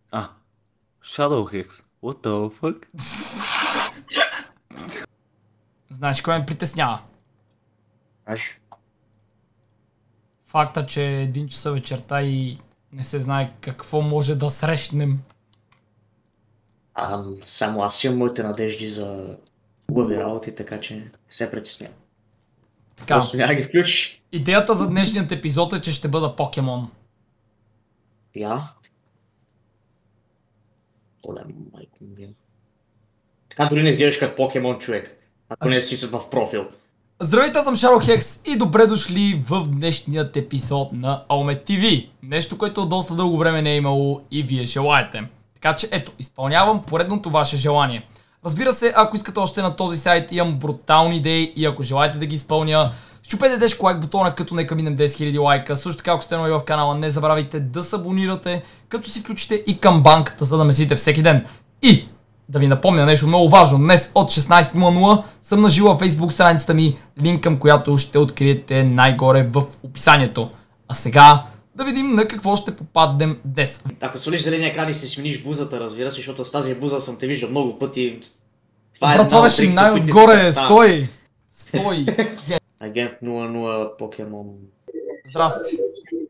А, Shadowhex. What the fuck? Знаеш кой ме притеснява? Аж. Факта, че е 1 часа вечерта и не се знае какво може да срещнем. Само аз имам моите надежди за хубави работи, така че не се притеснявам. Така, Просто няма ги включиш. идеята за днешният епизод е, че ще бъда покемон. Я? Оле, майко ми. Така дори не изглеждаш като покемон човек, ако не си в профил. Здравейте, аз съм Shadowhex и добре дошли в днешният епизод на Omet TV. Нещо, което доста дълго време не е имало и вие желаете. Така че ето, изпълнявам поредното ваше желание. Разбира се, ако искате още на този сайт, имам брутални идеи и ако желаете да ги изпълня, щупете тежко лайк бутона, като нека минем 10 000 лайка. Също така, ако сте нови в канала, не забравяйте да се абонирате, като си включите и камбанката, за да месите всеки ден. И да ви напомня нещо много важно. Днес от 16:00 съм на живо във Facebook страницата ми, линк към която ще откриете най-горе в описанието. А сега да видим на какво ще попаднем днес. Ако свалиш зеления екран и си смениш бузата, разбира се, защото с тази буза съм те виждал много пъти. Брат, това беше най-отгоре. Стой! Стой! Агент 00 покемон. Здрасти.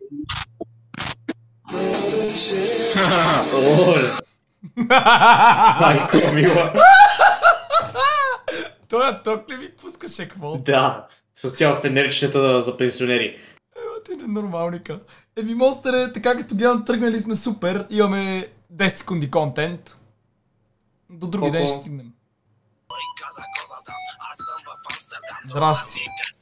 Оле! Майко мила. Той ток ли ми пускаше какво? Да, с тя пенерчетата за пенсионери. Ти ненормалника. Еми, Монстър, така като гледам, тръгнали сме супер. Имаме 10 секунди контент. До други ден ще стигнем. Здрасти.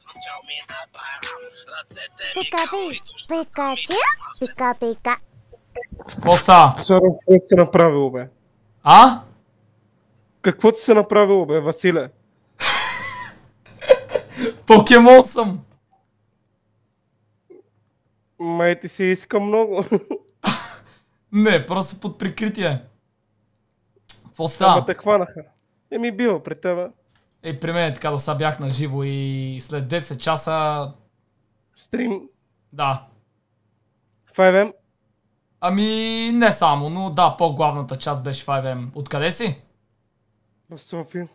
Пика-пи, пикачу, пика-пика. Какво става? Какво ти се направило, бе? А? Какво ти се направило, бе, Василе? Покемон съм! Май ти се иска много. Не, просто под прикритие. Какво Ама става? те хванаха. Еми бива при тебе. Ей, при мен така до сега бях на живо и след 10 часа... Стрим Да. 5M. Ами, не само, но да, по-главната част беше 5M. Откъде си? В София.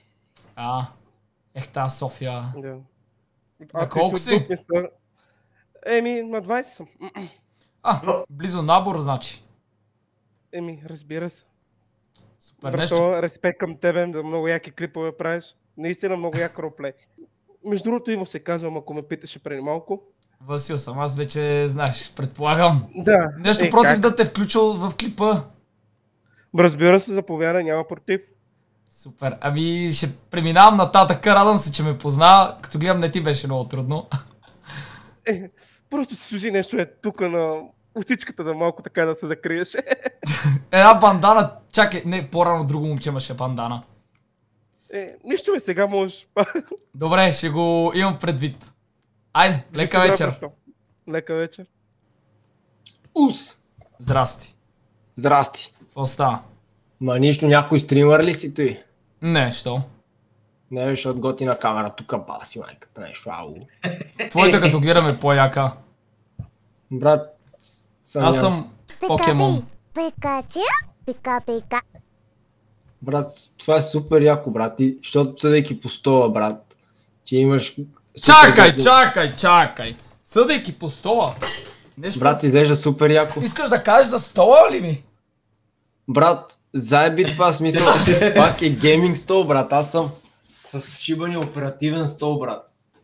Ех, тази София. Да. На колко си? Еми, на 20 съм. Близо набор, значи. Еми, разбира се. Супер нещо. Брато, респект към тебе, да много яки клипове правиш. Наистина много як роплей. Между другото, Иво се казвам, ако ме питаше преди малко. Васил съм, аз вече знаеш, предполагам. Да. Нещо против да те включил в клипа. Разбира се, заповядай, няма против. Супер, ами ще преминавам нататък, радвам се, че ме позна, като гледам не ти беше много трудно. Просто се служи нещо тук на устичката да малко така да се закриеш. Една бандана, чакай, не, по-рано друго момче имаше бандана. Нищо бе, сега можеш. Добре, ще го имам предвид. Айде, лека вечер. Лека вечер. Ус! Здрасти. Здрасти. Какво става? Ма нищо, някой стримър ли си той? Не, що? Не, защото готина камера, тук баси майката, нещо ау. Твоята като гледаме по-яка. Брат, Аз съм покемон. Пикачу, пика-пика. Брат, това е супер яко, брат, и защото съдейки по стола, брат, ти имаш... Чакай! Съдейки по стола. Нещо... Брат, изглежда супер яко. Искаш да кажеш за стола ли ми? Брат, заеби това смисъл, пак е гейминг стол, брат, аз съм с шибани оперативен стол, брат.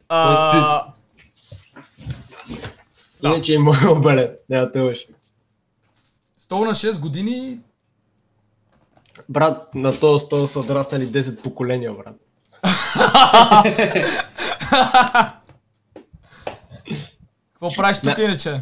Иначе е моят обелет, няма те лъжи. Стол на 6 години... Брат, на този стол са отраснали 10 поколения, брат. Какво правиш тук иначе?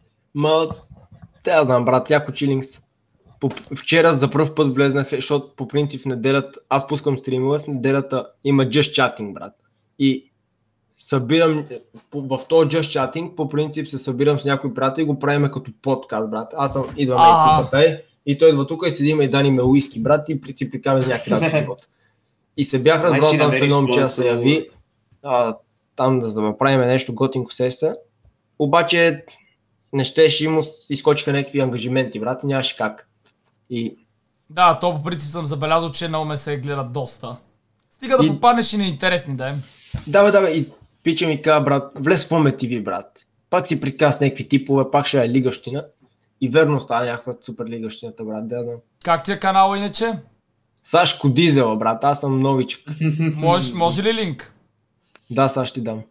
Те я знам, брат, яко чилингс. Вчера за пръв път влезнах, защото по принцип в неделята, аз пускам стримове, в неделята има just chatting, брат. И събирам, в този just chatting, по принцип се събирам с някой приятел и го правим като подкаст, брат. Аз идваме и той идва тук и седим и даниме уиски, брат, и приципикаме с някакви работи живота. И се бях разбрал там с едно момче да се яви, там да направим нещо готинко сеса. Обаче не щеше, му изкочиха някакви ангажименти, брат, и нямаше как. И Да, то по принцип съм забелязал, че на ме се гледат доста. Стига да И- попаднеш и на интересни, да е. да, и пича ми каза, брат, влез в Оме ТВ, брат. Пак си приказ някакви типове, пак ще е лигащина. И верно става някаква супер лигащината, брат, да знам. Как ти е канала иначе? Сашко Дизела, брат, аз съм новичък. Може ли линк? Да, сега ще ти дам.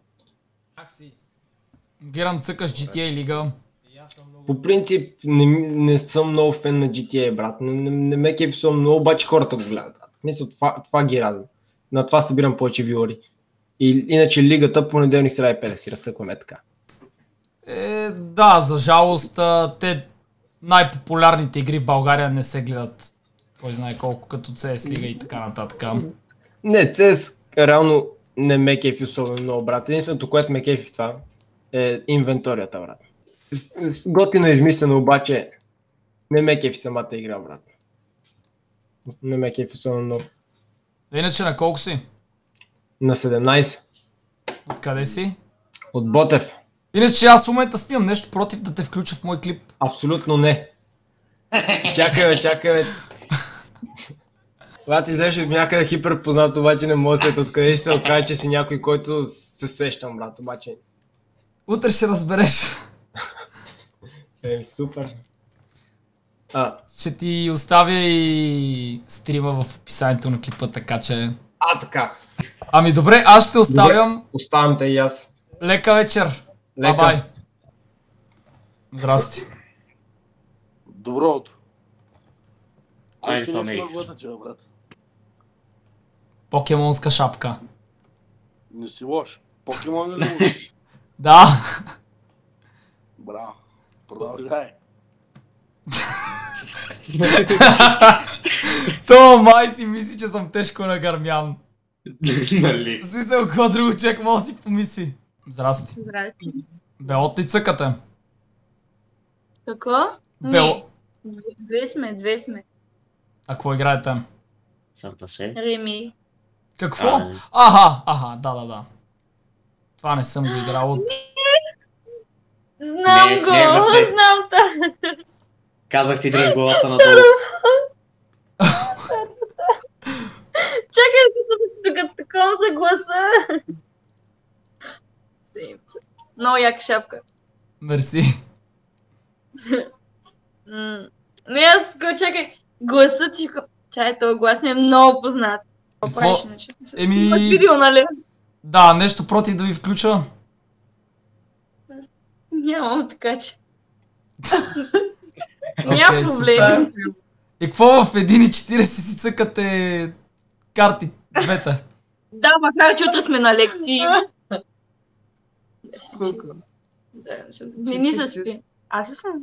Герам цъкаш GTA лига. По принцип не съм много фен на GTA, брат. Не ме кефи съм много, обаче хората го гледат, брат. Мисля, това ги радва. На това събирам повече виори. И иначе лигата понеделник, сряда и петък си разцъкваме така. Да, за жалост, те най-популярните игри в България не се гледат. Кой знае колко, като CS лига и така нататък. Не, CS реално не ме кефи особено много, брат. Единственото, което ме кефи в това е инвенторията, брат. Готино е измислено, обаче не ме кефи самата игра, брат. Не ме кефи особено много. Иначе на колко си? На 17. Откъде си? От Ботев. Иначе аз в момента снимам нещо против да те включа в мой клип. Абсолютно не. Чакай бе. Когато излезеш от някъде хиперпознат, обаче не може да след откъде ще се окаже, че си някой, който се сещам, брат, обаче. Утре ще разбереш. Супер. Ще ти оставя и стрима в описанието на клипа, така че... Така. Ами добре, аз ще оставям. Оставям те и аз. Лека вечер. Лека. Бай. Здрасти. Добро утро. Айде, Колко това нещо ме на главата, че, брат? Покемонска шапка. Не си лош. Покемон ли лош? Да. Браво. Продължай. То май си мисли, че съм тежко нагърмян. Нали? Си се какво друго човек може да си помисли. Здрасти. Здрасти. Белот ли цъкате? Какво? Бел... Две сме. А какво играете? Санта се. Реми. Какво? Аха, да. Това не съм го играл от... Знам Не, го, не, Васе. знам та. Казах ти дръж главата надолу. Чакай, тук такова за гласа. Много яка шапка. Мерси. Не, аз го чакай. Гласът ти... Чай, този глас ми е много познат. Какво Какво? правиш иначе? Еми- Имаш видео, нали? Да, нещо против да ви включа. Нямам, така че. Окей, Няма проблем. супер. И какво в 1.40 си цъкате карти двете? Да, макар че утре сме на лекции. Колко? Да, не ни се спи. Аз ли съм?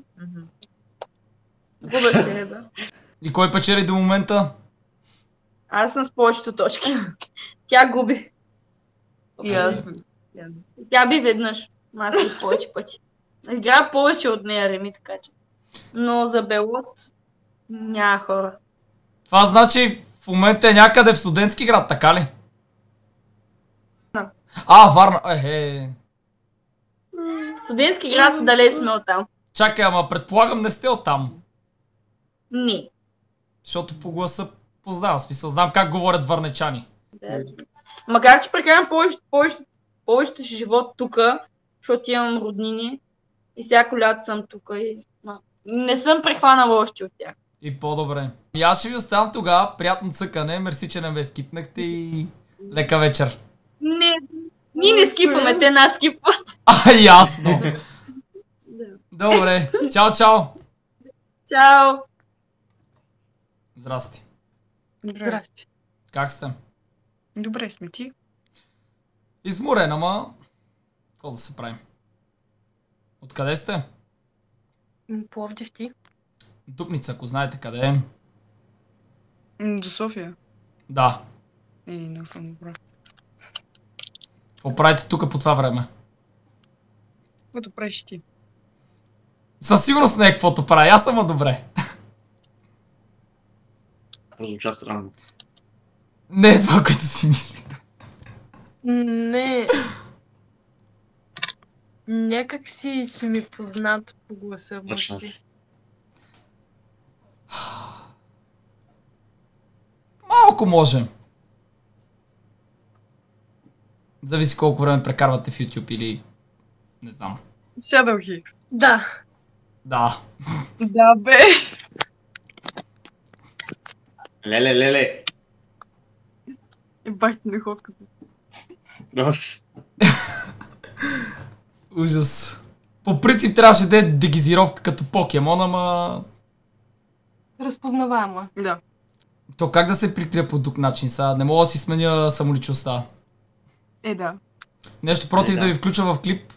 Губа се, бе. И кой печели до момента? Аз съм с повечето точки. Тя губи. И аз. Тя би веднъж. Аз съм повече пъти. Играя повече от нея, Реми, така че. Но за Белот няма хора. Това значи в момента е някъде в студентски град, така ли? Да. Варна. Студентски град, далеч сме оттам. Чакай, ама предполагам не сте оттам. Не. Защото по гласа познавам, в смисъл, знам как говорят върнечани. Да. Макар че прекарам повечето си живот тук, защото имам роднини и всяко лято съм тук и не съм прехванала още от тях. И по-добре. И аз ще ви оставям тогава. Приятно цъкане. Мерси, че не ме скипнахте и лека вечер. Не, ние не скипваме, те нас скипват. Ясно. Добре. Чао. Чао. Здрасти. Здрасти. Как сте? Добре сме ти. Изморен, ама... Какво да се правим? Откъде сте? Пловдив ти. Дупница, ако знаете къде е. До София. Да. Не съм добра. Какво правите тук по това време? Каквото правиш ти. Със сигурност не е каквото правя, аз съм добре. Прозвуча странно. Не е това, което си мислите. Не. Някак си ми познат по гласа. Точно си. ако може. Зависи колко време прекарвате в YouTube или... Не знам. Shadow Hicks. Да. Да. Да, бе. Леле. Бах ти находката. Ужас. По принцип трябваше да е дегизировка като покемон, ама... Разпознаваема. Да. То как да се прикрия по друг начин сега? Не мога да си сменя самоличността. Да. Нещо против Да. да ви включа в клип?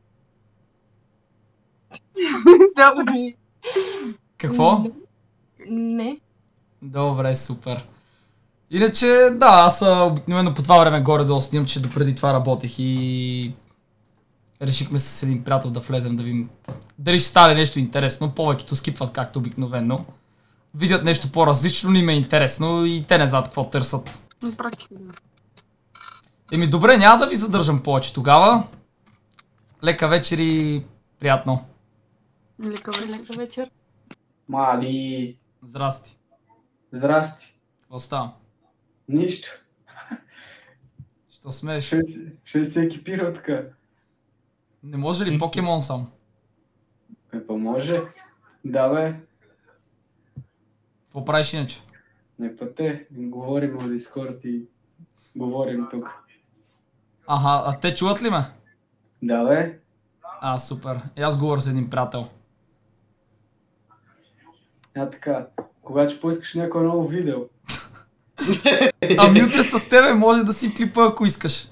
Да, Какво? Не. Добре, супер. Иначе, да, аз обикновено по това време горе-долу снимам, че допреди това работех и... Решихме с един приятел да влезем да видим дали ще стане нещо интересно. Повечето скипват както обикновено. Видят нещо по-различно, не им е интересно и те не знаят какво търсят. На практика, да. Еми добре, няма да ви задържам повече тогава. Лека вечер и приятно. Лека вечер. Мали, Здрасти. здрасти. Какво става? Нищо. Що смееш? Ще се екипира така. Не може ли покемон сам? Па може. Да бе, Какво правиш иначе? не пъте. Говорим в Дискорд и говорим тук. Аха, а те чуват ли ме? Да бе, Супер. И аз говоря с един приятел. така. Когато поискаш някое ново видео. Ами утре с тебе може да си в клипа, ако искаш.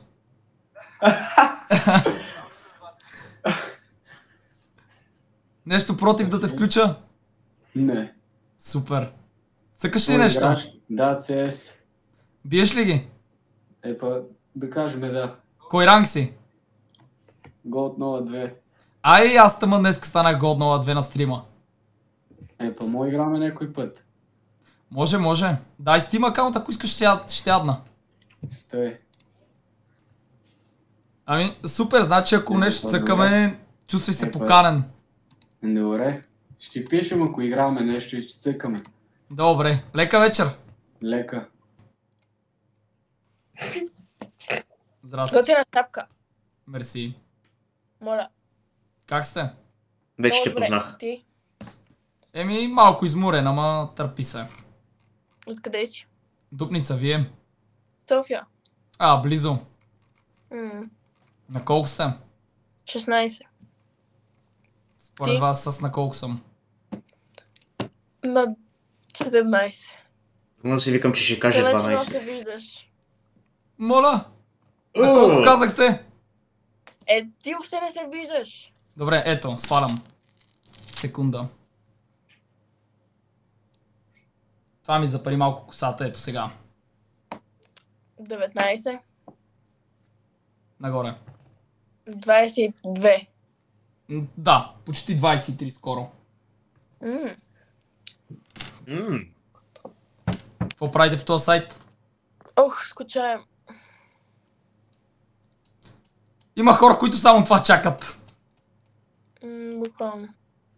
Нещо против да те включа? Не. Супер. Цъкаш ли нещо? Играш? Да, CS. Биеш ли ги? Да кажем да. Кой ранг си? Gold 02. Ай, аз тъма днеска станах Gold 02 на стрима. Мога играме някой път. Може. Дай Steam акаунт, ако искаш ще ядна. Стой. Ами, супер, значи ако нещо цъкаме, чувствай се поканен. Добре. Ще пишем, ако играме нещо и ще цъкаме. Добре, лека вечер. Лека. Здрасти. Готина шапка. Мерси. Моля. Как сте? Вече те Добре, познах. Ти? Еми, малко изморен, ама търпи се. Откъде си? Дупница, вие? София. Близо. М, На колко сте? 16. Според Ти? вас с на колко съм? На 17. Но си викам, че ще каже Далече много 12. се виждаш. Моля? На колко казахте? Ти въобще не се виждаш. Добре, ето, свалям. Секунда. Това ми запари малко косата, ето сега. 19. Нагоре. 22. Да, почти 23 скоро. Какво правите в този сайт? Ох, скучаем. Има хора, които само това чакат. Буквално.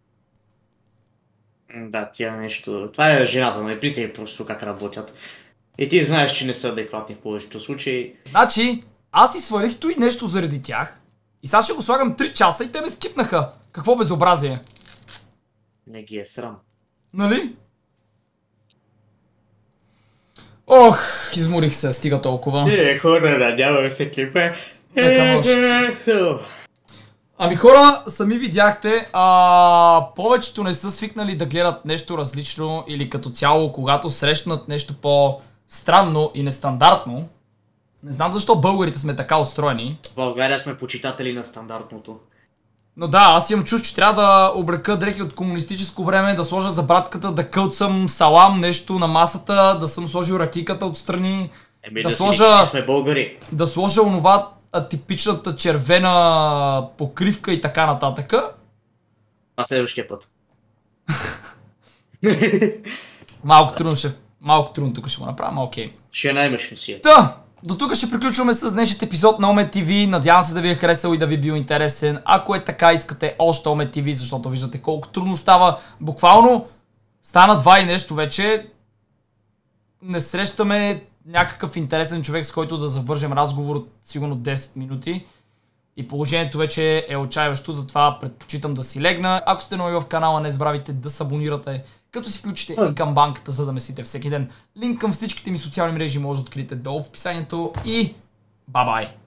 Да, тя нещо... Това е жената, не питай просто как работят. И ти знаеш, че не са адекватни в повечето случаи. Значи, аз си свалих той нещо заради тях. И сега ще го слагам 3 часа и те ме скипнаха. Какво безобразие? Не ги е срам. Нали? Ох, изморих се, стига толкова. Хора, няма се клипе. Ами хора, сами видяхте, повечето не са свикнали да гледат нещо различно или като цяло, когато срещнат нещо по-странно и нестандартно. Не знам защо българите сме така устроени. В България сме почитатели на стандартното. Но да, аз имам чувство, че трябва да облека дрехи от комунистическо време, да сложа за братката, да кълцам салам, нещо на масата, да съм сложил ракиката отстрани, да сложа... сме българи. Да сложа онова атипичната червена покривка и така нататък. А следващия път. Малко трудно тук ще го направя, ама окей. Ще наймеш на си. Да! До тук ще приключваме с днешният епизод на Омет TV. Надявам се да ви е харесал и да ви е бил интересен. Ако е така, искате още Омет TV, защото виждате колко трудно става. Буквално стана 2 и нещо вече. не срещаме някакъв интересен човек, с който да завържем разговор от сигурно 10 минути. И положението вече е отчаиващо, затова предпочитам да си легна. Ако сте нови в канала, не забравяйте да се абонирате, като си включите и камбанката, за да месите всеки ден. Линк към всичките ми социални мрежи може да откриете долу в описанието и бай-бай!